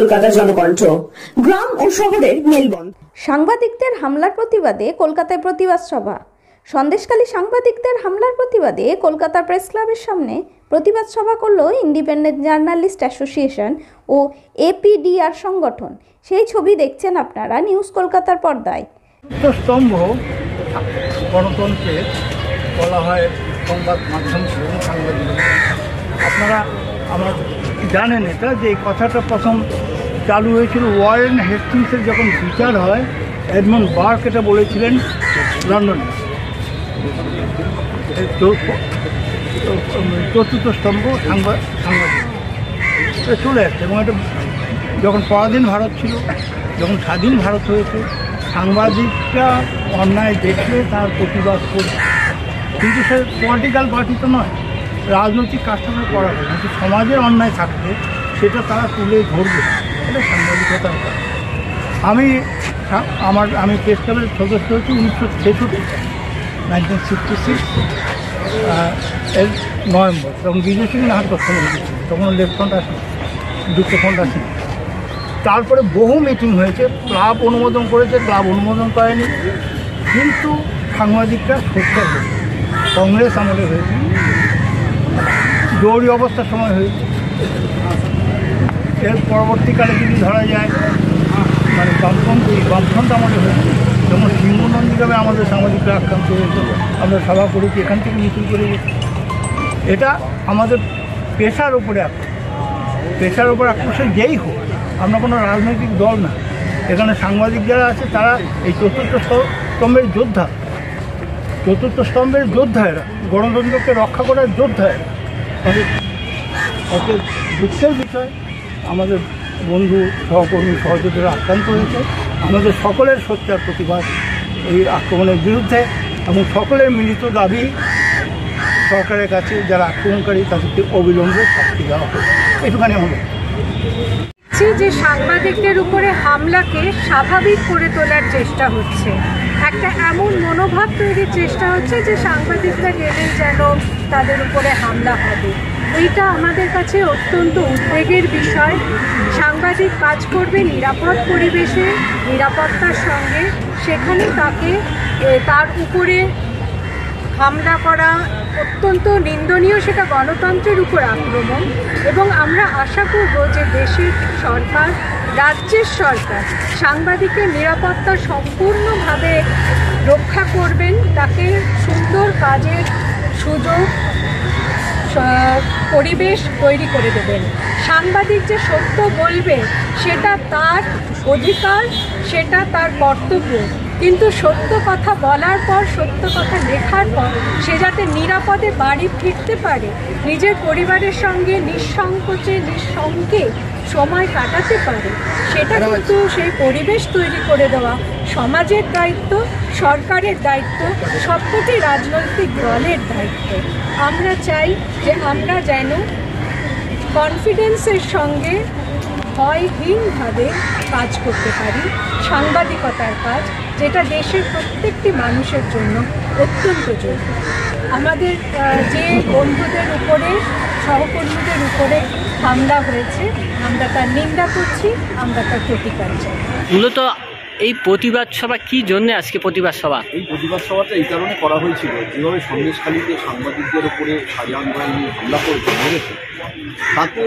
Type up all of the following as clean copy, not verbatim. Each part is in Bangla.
কলকাতা জনকণ্ঠ। গ্রাম ও শহরের মেলবন্ধন। সাংবাদিকদের হামলার প্রতিবাদে কলকাতায় প্রতিবাদ সভা। সন্দেশখালী সাংবাদিকদের হামলার প্রতিবাদে কলকাতা প্রেস ক্লাবের সামনে প্রতিবাদ সভা করল ইন্ডিপেন্ডেন্ট জার্নালিস্ট অ্যাসোসিয়েশন ও এপিডিআর সংগঠন। সেই ছবি দেখছেন আপনারা নিউজ কলকাতার পর্দায়। স্তম্ভ গণতন্ত্রের বলা হয় সংবাদ মাধ্যম ছিলেন সাংবাদিক। আপনারা আমার জানেন এটা, যে এই কথাটা প্রথম চালু হয়েছিল ওয়ারেন হেস্টিংসের যখন বিচার হয়। এডমন্ড বার্ক এটা বলেছিলেন লন্ডনে। চতুর্থ স্তম্ভ সাংবাদিক চলে আসছে। এবং এটা যখন পরাধীন ভারত ছিল, যখন স্বাধীন ভারত হয়েছে, সাংবাদিকরা অন্যায় দেখলে তার প্রতিবাদ করবে। কিন্তু সে পলিটিক্যাল পার্টি তো নয়, রাজনৈতিক কাজটা করা হয়। কিন্তু সমাজের অন্যায় থাকলে সেটা তারা তুলে ধরবে, এটা সাংবাদিকতার কাজ। আমি প্রেস ক্লাবের সদস্য হচ্ছি 1966 1966 এর নভেম্বর। তখন বিজয় সিং নাহার প্রথম হয়েছিল, তখন লেফট ফ্রন্ট আসে, যুক্ত ফ্রন্ট আসে। তারপরে বহু মিটিং হয়েছে, ক্লাব অনুমোদন করেছে, ক্লাব অনুমোদন করেনি। কিন্তু সাংবাদিকরা সোচ্চার হয়েছে। কংগ্রেস আমলে হয়েছে, জরুরি অবস্থার সময় হয়েছে। এর পরবর্তীকালে যদি ধরা যায় মানে বামফ্রন্ট আমলে হয়েছে, যেমন সিংহনন্দীভাবে আমাদের সাংবাদিকরা আক্রান্ত হয়েছে। আমরা সভা করেছি, এখান থেকে মিছিল করে গেছি। এটা আমাদের পেশার উপরে আক্রোশ যেই হোক, আমরা কোনো রাজনৈতিক দল না। এখানে সাংবাদিক যারা আছে তারা এই চতুর্থ স্তম্ভের যোদ্ধা এরা, গণতন্ত্রকে রক্ষা করার যোদ্ধা এরা। অত দুঃখের বিষয়, আমাদের বন্ধু সহকর্মী সহযোগীরা আক্রান্ত হয়েছে। আমাদের সকলের সোচ্চার প্রতিবাদ এই আক্রমণের বিরুদ্ধে, এবং সকলের মিলিত দাবি সরকারের কাছে যারা আক্রমণকারী তাদেরকে অবিলম্বে শাস্তি দেওয়া হবে। এটুখানি আমাদের যে সাংবাদিকদের উপরে হামলাকে স্বাভাবিক করে তোলার চেষ্টা হচ্ছে, একটা এমন মনোভাব তৈরির চেষ্টা হচ্ছে যে সাংবাদিকরা গেলেই যেন তাদের উপরে হামলা হবে। এইটা আমাদের কাছে অত্যন্ত উদ্বেগের বিষয়। সাংবাদিক কাজ করবে নিরাপদ পরিবেশে, নিরাপত্তার সঙ্গে, সেখানে তার উপরে হামলা করা অত্যন্ত নিন্দনীয়। সেটা গণতন্ত্রের উপর আক্রমণ। এবং আমরা আশা করব যে দেশের সরকার, রাজ্যের সরকার সাংবাদিকের নিরাপত্তা সম্পূর্ণভাবে রক্ষা করবেন, তাকে সুন্দর কাজের সুযোগ পরিবেশ তৈরি করে দেবেন। সাংবাদিক যে সত্য বলবে সেটা তার অধিকার, সেটা তার কর্তব্য। কিন্তু সত্য কথা বলার পর, সত্য কথা লেখার পর সে যাতে নিরাপদে বাড়ি ফিরতে পারে, নিজের পরিবারের সঙ্গে নিঃসংকোচে নিঃসঙ্গে সময় কাটাতে পারে, সেটা কিন্তু সেই পরিবেশ তৈরি করে দেওয়া সমাজের দায়িত্ব, সরকারের দায়িত্ব, সবকটি রাজনৈতিক দলের দায়িত্ব। আমরা চাই যে আমরা যেন কনফিডেন্সের সঙ্গে ভয়হীনভাবে কাজ করতে পারি, সাংবাদিকতার কাজ, যেটা দেশের প্রত্যেকটি মানুষের জন্য অত্যন্ত জরুরি। আমাদের যে বন্ধুদের উপরে, সহকর্মীদের উপরে হামলা হয়েছে, আমরা তার নিন্দা করছি, আমরা তার প্রতিকার চাই। মূলত এই প্রতিবাদ সভা কী জন্য আজকে প্রতিবাদ সভা? এই প্রতিবাদ সভাটা এই কারণে করা হয়েছিল, যেভাবে সন্দেশখালীতে সাংবাদিকদের উপরে শাহজাহান বাহিনী হামলা করেছে, মেরেছে, তাতে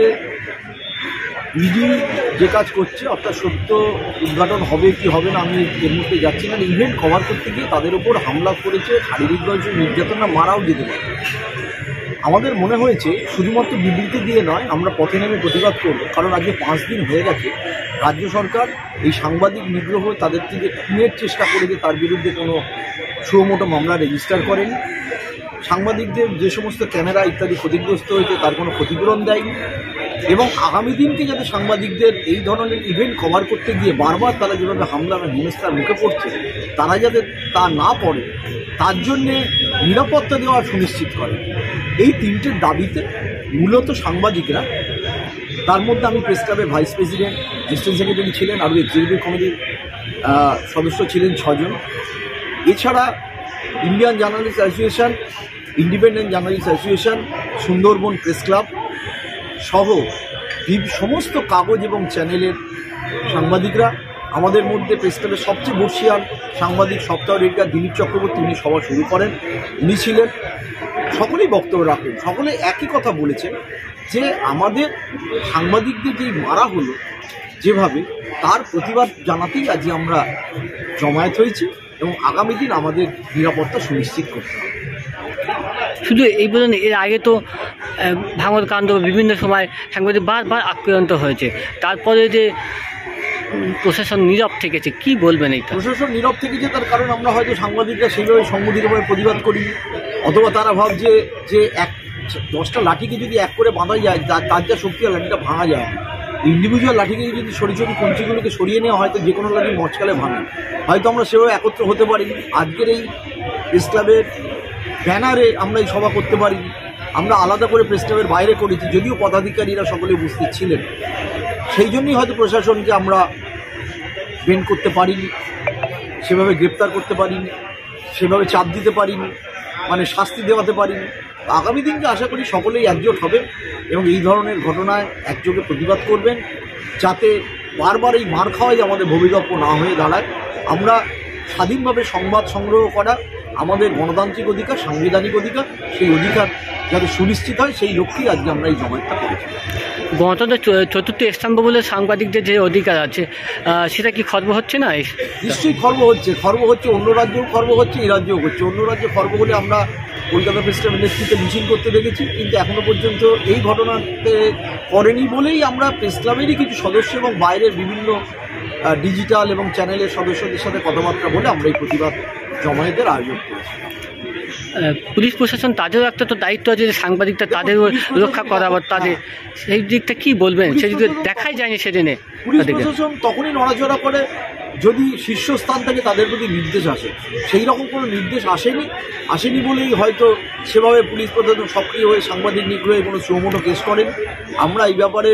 ইডি যে কাজ করছে, অর্থাৎ সত্য উদ্ঘাটন হবে কি হবে না আমি এর মধ্যে যাচ্ছি না, ইভেন্ট কভার করতে গিয়ে তাদের উপর হামলা করেছে, শারীরিকভাবে নির্যাতন, মারাও যেতে পারে। আমাদের মনে হয়েছে শুধুমাত্র বিবৃতি দিয়ে নয়, আমরা পথে নেমে প্রতিবাদ করব। কারণ আজকে 5 দিন হয়ে গেছে রাজ্য সরকার এই সাংবাদিক নিগ্রহ, তাদের থেকে খুনের চেষ্টা করেছে, তার বিরুদ্ধে কোনো সুমোটো মামলা রেজিস্টার করেনি। সাংবাদিকদের যে সমস্ত ক্যামেরা ইত্যাদি ক্ষতিগ্রস্ত হয়েছে তার কোনো ক্ষতিপূরণ দেয়নি। এবং আগামী দিনকে যাতে সাংবাদিকদের এই ধরনের ইভেন্ট কভার করতে গিয়ে বারবার তারা যেভাবে হামলা বা হিংসার মুখে পড়ছে, তারা যাতে তা না পড়ে, তার জন্যে নিরাপত্তা দেওয়া সুনিশ্চিত করে। এই 3টে দাবিতে মূলত সাংবাদিকরা, তার মধ্যে আমি প্রেস ক্লাবের ভাইস প্রেসিডেন্ট, অ্যাসিস্ট্যান্ট সেক্রেটারি ছিলেন, আরও এক্সিকিউটিভ কমিটির সদস্য ছিলেন 6 জন। এছাড়া Indian journalist association, independent journalist association, Sundarban press club সহ সমস্ত কাগজ এবং চ্যানেলের সাংবাদিকরা, আমাদের মধ্যে প্রেস ক্লাবের সবচেয়ে বর্ষিয়ান সাংবাদিক সপ্তাহ রেডগার দিলীপ চক্রবর্তী, উনি সভা শুরু করেন, উনি ছিলেন। সকলেই বক্তব্য রাখেন, সকলে একই কথা বলেছেন যে আমাদের সাংবাদিকদের যেই মারা হলো যেভাবে, তার প্রতিবাদ জানাতেই আজ আমরা জমায়েত হয়েছি এবং আগামী দিন আমাদের নিরাপত্তা সুনিশ্চিত করতে হবে। শুধু এই বলেন, এর আগে তো ভাঙর কাণ্ড বিভিন্ন সময় সাংবাদিক বারবার আক্রান্ত হয়েছে, তারপরে যে প্রশাসন নীরব থেকেছে, কি বলবেন এইটা? প্রশাসন নীরব থেকেছে তার কারণ আমরা হয়তো সাংবাদিকরা সেইভাবে সংগঠিতভাবে প্রতিবাদ করি, অথবা তারা ভাবছে যে 10টা লাঠিকে যদি এক করে বাঁধা যায়, তার যা শক্তি আর লাঠিটা ভাঙা যায় না। ইন্ডিভিজুয়াল লাঠিকে যদি সরিয়ে কঞ্চিগুলোকে সরিয়ে নেওয়া হয়তো যে কোনো লাঠি মচকালে ভাঙে, হয়তো আমরা সেভাবে একত্র হতে পারিনি। আজকের এই প্রেস ক্লাবের ব্যানারে আমরা এই সভা করতে পারিনি, আমরা আলাদা করে প্রেস ক্লাবের বাইরে করেছি, যদিও পদাধিকারীরা সকলে উপস্থিত ছিলেন। সেই জন্যই হয়তো প্রশাসনকে আমরা বেন্ড করতে পারিনি, সেভাবে গ্রেপ্তার করতে পারিনি, সেভাবে চাপ দিতে পারিনি, মানে শাস্তি দেওয়াতে পারিনি। আগামী দিনকে আশা করি সকলেই একজোট হবে এবং এই ধরনের ঘটনায় একযোগে প্রতিবাদ করবেন, যাতে বারবার এই মার খাওয়াই আমাদের ভবিতব্য না হয়ে দাঁড়ায়। আমরা স্বাধীনভাবে সংবাদ সংগ্রহ করা আমাদের গণতান্ত্রিক অধিকার, সাংবিধানিক অধিকার, সেই অধিকার যাতে সুনিশ্চিত হয় সেই লক্ষ্যেই আজকে আমরা এই জমায়েতটা করেছি। গণতন্ত্রের চতুর্থ স্তম্ভ বলে সাংবাদিকদের যে অধিকার আছে, সেটা কি খর্ব হচ্ছে না? নিশ্চয়ই খর্ব হচ্ছে, অন্য রাজ্যেও খর্ব হচ্ছে, এই রাজ্যেও হচ্ছে। অন্য রাজ্যে খর্ব হলে আমরা কলকাতা প্রেস ক্লাবের নেতৃত্বে মিছিল করতে দেখেছি, কিন্তু এখনো পর্যন্ত এই ঘটনাতে করেনি বলেই আমরা প্রেস ক্লাবেরই কিছু সদস্য এবং বাইরের বিভিন্ন ডিজিটাল এবং চ্যানেলের সদস্যদের সাথে কথাবার্তা বলে আমরা এই প্রতিবাদ জমায়েতের আয়োজন করেছি। পুলিশ প্রশাসন তাদেরও একটা তো দায়িত্ব আছে যে সাংবাদিকটা তাদের রক্ষা করা, তাদের সেই দিকটা কি বলবেন? সে যদি দেখাই যায়নি সেদিনে। পুলিশ প্রশাসন তখনই নড়াচড়া করে যদি শীর্ষস্থান থেকে তাদের প্রতি নির্দেশ আসে। সেই রকম কোনো নির্দেশ আসেনি বলেই হয়তো সেভাবে পুলিশ প্রশাসন সক্রিয় হয়ে সাংবাদিক নিগ্রহে কোনো সুমোটো কেস করেন। আমরা এই ব্যাপারে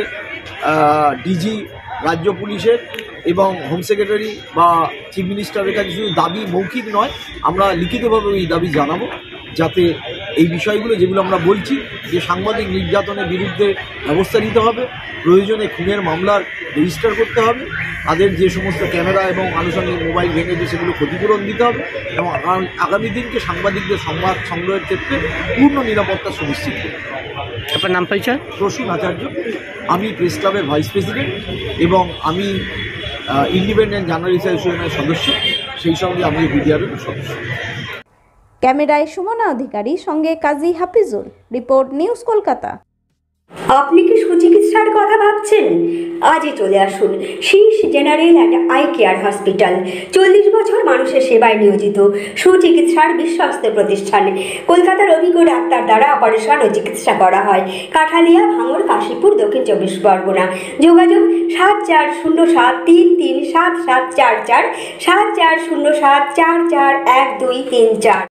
ডিজি, রাজ্য পুলিশের এবং হোম সেক্রেটারি বা চিফ মিনিস্টারের কাছে শুধু দাবি মৌখিক নয়, আমরা লিখিতভাবে এই দাবি জানাবো, যাতে এই বিষয়গুলো যেগুলো আমরা বলছি যে সাংবাদিক নির্যাতনের বিরুদ্ধে ব্যবস্থা নিতে হবে, প্রয়োজনে খুনের মামলার রেজিস্টার করতে হবে, তাদের যে সমস্ত ক্যামেরা এবং আনুষঙ্গিক মোবাইল ভেঙেছে সেগুলো ক্ষতিপূরণ দিতে হবে এবং আগামী দিনকে সাংবাদিকদের সংবাদ সংগ্রহের ক্ষেত্রে পূর্ণ নিরাপত্তা সুনিশ্চিত করতে হবে। আপনার নাম পরিচয়? প্রসূন আচার্য, আমি প্রেস ক্লাবের ভাইস প্রেসিডেন্ট এবং আমি ইন্ডিপেন্ডেন্ট জার্নালিস্ট অ্যাসোসিয়েশনের সদস্য, সেই সঙ্গে আমি বিডিআরের সদস্য। ক্যামেরায় সুমনা অধিকারী, সঙ্গে কাজী হাফিজুল। Report, news Kolkata. আপনি কি সুচিকিৎসার কথা ভাবছেন? আজই চলে আসুন Sheesh general and eye care hospital. 40 বছর মানুষের সেবায় নিয়োজিত সুচিকিৎসার বিশ্বস্ত প্রতিষ্ঠান। কলকাতার অভিজ্ঞ ডাক্তার দ্বারা অপারেশন ও চিকিৎসা করা হয়। কাঠালিয়া, ভাঙড়, কাশীপুর, দক্ষিণ 24 পরগনা। যোগাযোগ 7407337744, 7407441234।